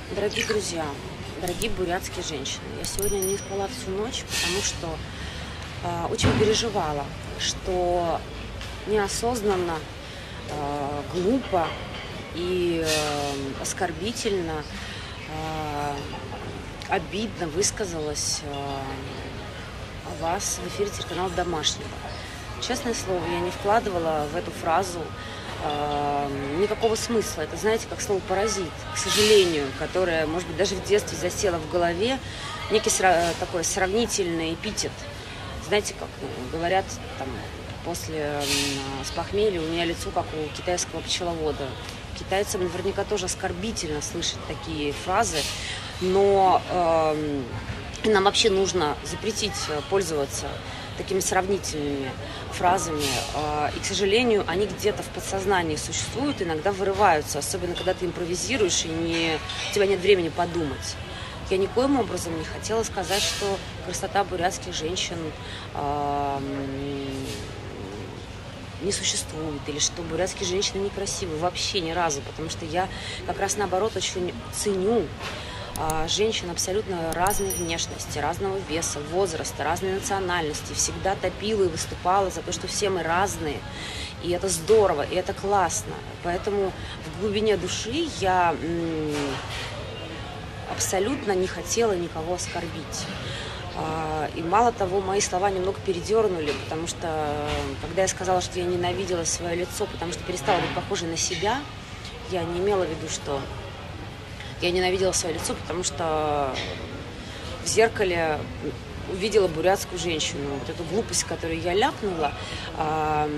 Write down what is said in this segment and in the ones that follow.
Дорогие друзья, дорогие бурятские женщины, я сегодня не спала всю ночь, потому что очень переживала, что неосознанно, глупо и оскорбительно, обидно высказалась о вас в эфире телеканала «Домашний». Честное слово, я не вкладывала в эту фразу никакого смысла. Это, знаете, как слово «паразит», к сожалению, которое, может быть, даже в детстве засело в голове, некий такой сравнительный эпитет. Знаете, как говорят, там, после с похмелья у меня лицо, как у китайского пчеловода. Китайцам наверняка тоже оскорбительно слышать такие фразы, но нам вообще нужно запретить пользоваться такими сравнительными фразами. И, к сожалению, они где-то в подсознании существуют, иногда вырываются, особенно когда ты импровизируешь, и у тебя нет времени подумать. Я никоим образом не хотела сказать, что красота бурятских женщин не существует, или что бурятские женщины некрасивы. Вообще ни разу, потому что я как раз наоборот очень ценю женщин абсолютно разной внешности, разного веса, возраста, разной национальности. Всегда топила и выступала за то, что все мы разные. И это здорово, и это классно. Поэтому в глубине души я абсолютно не хотела никого оскорбить. И мало того, мои слова немного передернули, потому что, когда я сказала, что я ненавидела свое лицо, потому что перестала быть похожей на себя, я не имела в виду, что я ненавидела свое лицо, потому что в зеркале увидела бурятскую женщину. Вот эту глупость, которую я ляпнула, она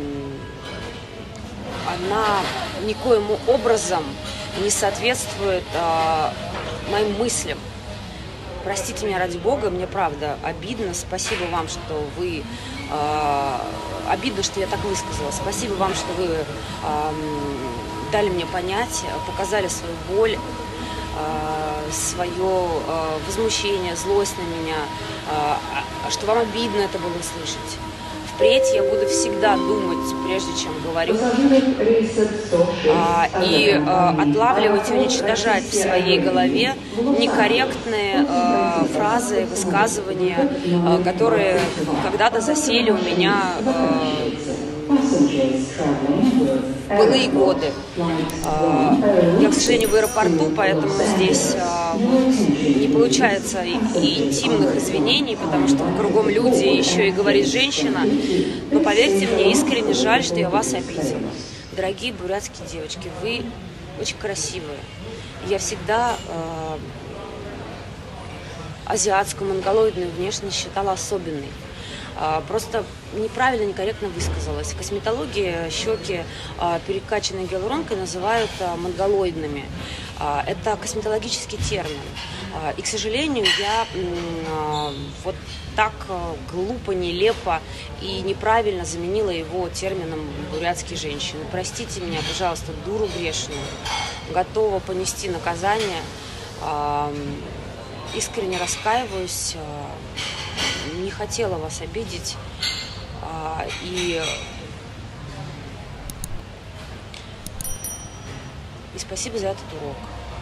никоим образом не соответствует моим мыслям. Простите меня ради Бога, мне правда обидно. Спасибо вам, что вы... обидно, что я так высказала. Спасибо вам, что вы дали мне понять, показали свою боль, свое возмущение, злость на меня, что вам обидно это было услышать. Впредь я буду всегда думать, прежде чем говорю, и отлавливать и уничтожать в своей голове некорректные фразы, высказывания, которые когда-то засели у меня в былые годы. Я, к сожалению, в аэропорту, поэтому здесь не получается и интимных извинений, потому что кругом люди, еще и говорит женщина. Но поверьте мне, искренне жаль, что я вас обидела. Дорогие бурятские девочки, вы очень красивые. Я всегда азиатскую, монголоидную внешность считала особенной. Просто неправильно, некорректно высказалась. В косметологии щеки, перекачанные гиалуронкой, называют монголоидными. Это косметологический термин. И, к сожалению, я вот так глупо, нелепо и неправильно заменила его термином бурятские женщины. Простите меня, пожалуйста, дуру грешную. Готова понести наказание. Искренне раскаиваюсь. Не хотела вас обидеть, и спасибо за этот урок,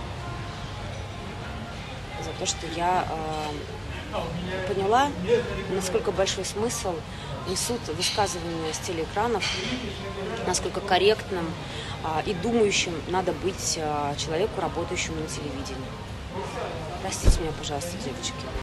за то, что я поняла, насколько большой смысл несут высказывания с телеэкранов, насколько корректным и думающим надо быть человеку, работающему на телевидении. Простите меня, пожалуйста, девочки.